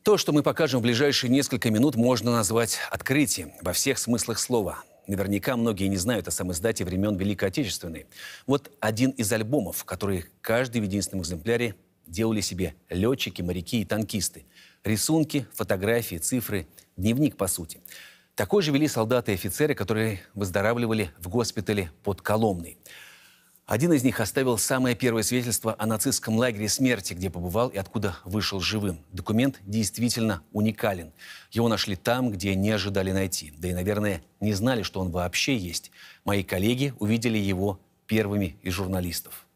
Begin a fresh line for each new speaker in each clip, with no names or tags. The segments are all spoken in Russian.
То, что мы покажем в ближайшие несколько минут, можно назвать открытием во всех смыслах слова. Наверняка многие не знают о самоиздате времен Великой Отечественной. Вот один из альбомов, который каждый в единственном экземпляре делали себе летчики, моряки и танкисты. Рисунки, фотографии, цифры, дневник по сути. Такой же вели солдаты и офицеры, которые выздоравливали в госпитале под Коломной. Один из них оставил самое первое свидетельство о нацистском лагере смерти, где побывал и откуда вышел живым. Документ действительно уникален. Его нашли там, где не ожидали найти. Да и, наверное, не знали, что он вообще есть. Мои коллеги увидели его первыми из журналистов.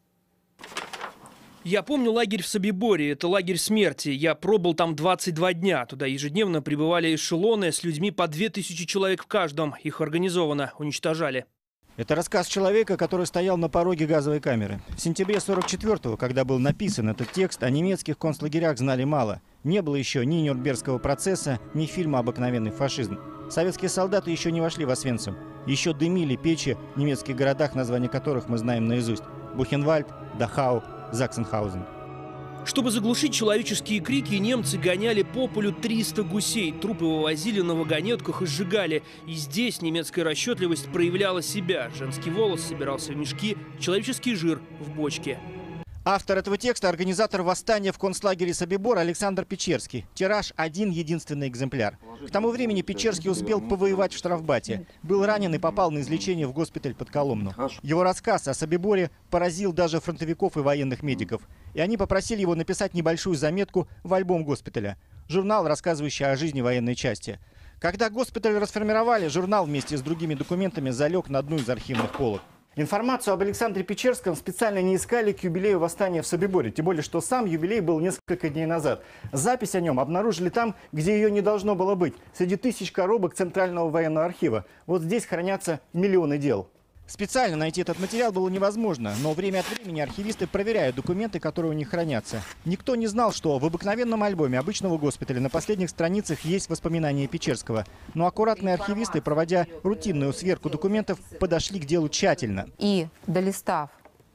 Я помню лагерь в Собиборе. Это лагерь смерти. Я пробыл там 22 дня. Туда ежедневно прибывали эшелоны с людьми по 2000 человек в каждом. Их организованно уничтожали.
Это рассказ человека, который стоял на пороге газовой камеры. В сентябре 44-го, когда был написан этот текст, о немецких концлагерях знали мало. Не было еще ни Нюрнбергского процесса, ни фильма «Обыкновенный фашизм». Советские солдаты еще не вошли в Освенцим. Еще дымили печи в немецких городах, названия которых мы знаем наизусть. Бухенвальд, Дахау, Заксенхаузен.
Чтобы заглушить человеческие крики, немцы гоняли по полю 300 гусей. Трупы вывозили на вагонетках и сжигали. И здесь немецкая расчетливость проявляла себя. Женский волос собирался в мешки, человеческий жир в бочке.
Автор этого текста – организатор восстания в концлагере Собибор Александр Печерский. Тираж – один единственный экземпляр. К тому времени Печерский успел повоевать в штрафбате. Был ранен и попал на излечение в госпиталь под Коломну. Его рассказ о Собиборе поразил даже фронтовиков и военных медиков. И они попросили его написать небольшую заметку в альбом госпиталя. Журнал, рассказывающий о жизни военной части. Когда госпиталь расформировали, журнал вместе с другими документами залег на одну из архивных полок. Информацию об Александре Печерском специально не искали к юбилею восстания в Собиборе. Тем более, что сам юбилей был несколько дней назад. Запись о нем обнаружили там, где ее не должно было быть. Среди тысяч коробок Центрального военного архива. Вот здесь хранятся миллионы дел. Специально найти этот материал было невозможно, но время от времени архивисты проверяют документы, которые у них хранятся. Никто не знал, что в обыкновенном альбоме обычного госпиталя на последних страницах есть воспоминания Печерского. Но аккуратные архивисты, проводя рутинную сверку документов, подошли к делу тщательно.
И долистав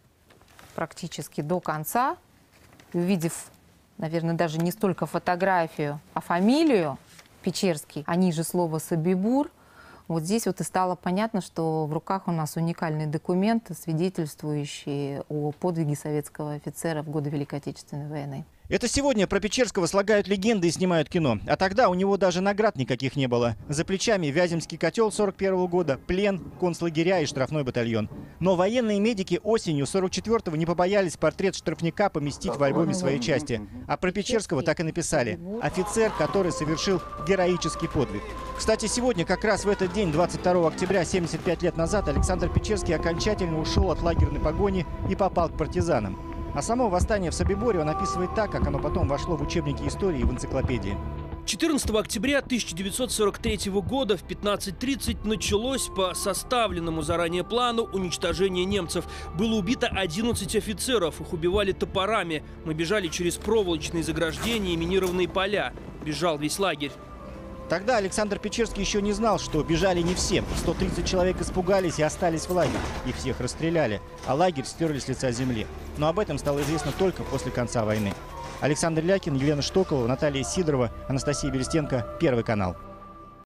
практически до конца, увидев, наверное, даже не столько фотографию, а фамилию Печерский, а ниже слова «Собибор», вот здесь вот и стало понятно, что в руках у нас уникальный документ, свидетельствующий о подвиге советского офицера в годы Великой Отечественной войны.
Это сегодня про Печерского слагают легенды и снимают кино. А тогда у него даже наград никаких не было. За плечами Вяземский котел 41-го года, плен, концлагеря и штрафной батальон. Но военные медики осенью 44-го не побоялись портрет штрафника поместить в альбоме своей части. А про Печерского так и написали. Офицер, который совершил героический подвиг. Кстати, сегодня, как раз в этот день, 22 октября, 75 лет назад, Александр Печерский окончательно ушел от лагерной погони и попал к партизанам. А само восстание в Собиборе он описывает так, как оно потом вошло в учебники истории и в энциклопедии.
14 октября 1943 года в 15:30 началось по составленному заранее плану уничтожение немцев. Было убито 11 офицеров, их убивали топорами. Мы бежали через проволочные заграждения и минированные поля. Бежал весь лагерь.
Тогда Александр Печерский еще не знал, что бежали не все. 130 человек испугались и остались в лагере. Их всех расстреляли, а лагерь стерли с лица земли. Но об этом стало известно только после конца войны. Александр Лякин, Елена Штоколова, Наталья Сидорова, Анастасия Берестенко, Первый канал.